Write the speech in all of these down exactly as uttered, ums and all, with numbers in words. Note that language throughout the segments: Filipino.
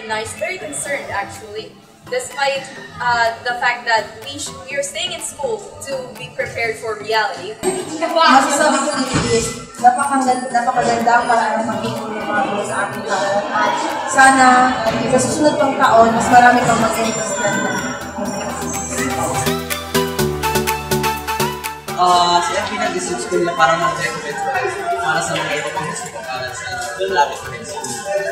M P N A G is very concerned actually, despite uh, the fact that we, we are staying in school to be prepared for reality. Masasabi ko dito is, napakaganda, napakaganda para ang pag-ibig ng mga gulo sa ating kahalan. At sana, sa susunod pang taon, mas marami pang mag-interest na. Uh, si M P N A G is school na parang mag-record para sa mga ito kung gusto para sa lalapit na school.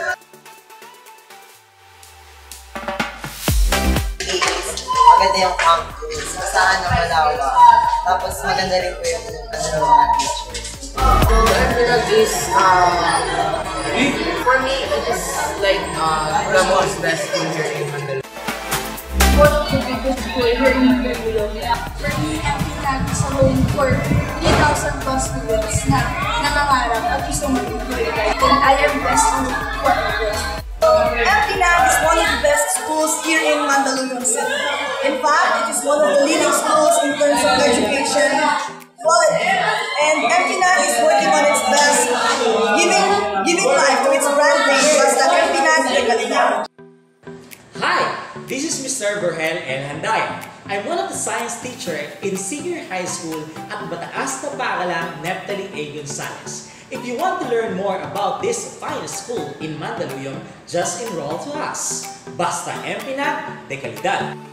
Maganda yung campus, saan ang malawa. Tapos maganda rin po yung ano ng mga teachers. So, M P N A G is, uh, for me, it is like uh, the most best school here in Mandaluyong. One of the biggest school here in Mandaluyong. For me, M P N A G is a home for three thousand plus students na nangangarap at gusto mag-graduate. And I am blessed to work with. M P N A G is one of the best schools here in Mandaluyong City. In fact, it is one of the leading schools in terms of education quality. And M P N A G is working on its best, giving giving life to its brand name as the M P N A G Regalia. Hi, this is Mister Berhel El Handaya. I'm one of the science teacher in senior high school at Mataas na Paaralang Neptali A. Gonzales. If you want to learn more about this fine school in Mandaluyong, just enroll to us. Basta M P N A G de kalidad.